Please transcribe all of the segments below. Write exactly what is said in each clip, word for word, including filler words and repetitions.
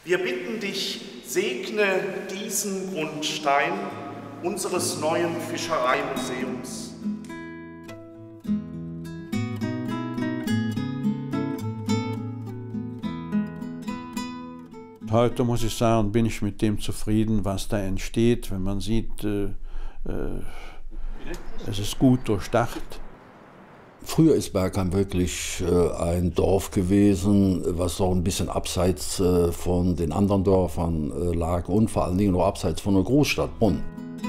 Wir bitten dich, segne diesen Grundstein unseres neuen Fischereimuseums. Heute muss ich sagen, bin ich mit dem zufrieden, was da entsteht, wenn man sieht, äh, äh, es ist gut durchdacht. Früher ist Bergheim wirklich äh, ein Dorf gewesen, was so ein bisschen abseits äh, von den anderen Dörfern äh, lag und vor allen Dingen nur abseits von der Großstadt Bonn.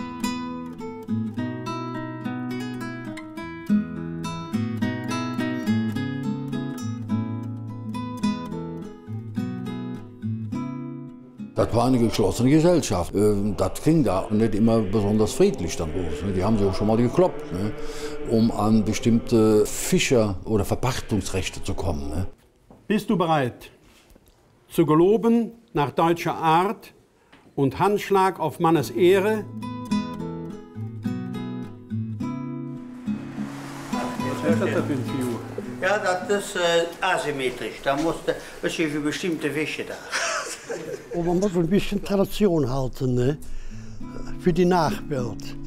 Das war eine geschlossene Gesellschaft. Das ging da nicht immer besonders friedlich dann los. Die haben sich auch schon mal gekloppt, um an bestimmte Fischer- oder Verpachtungsrechte zu kommen. Bist du bereit, zu geloben nach deutscher Art und Handschlag auf Mannes Ehre? Was ist das für eine Figur? Ja, das ist äh, asymmetrisch. Da musst du für bestimmte Fische da. Und man muss ein bisschen Tradition halten, ne? Für die Nachwelt.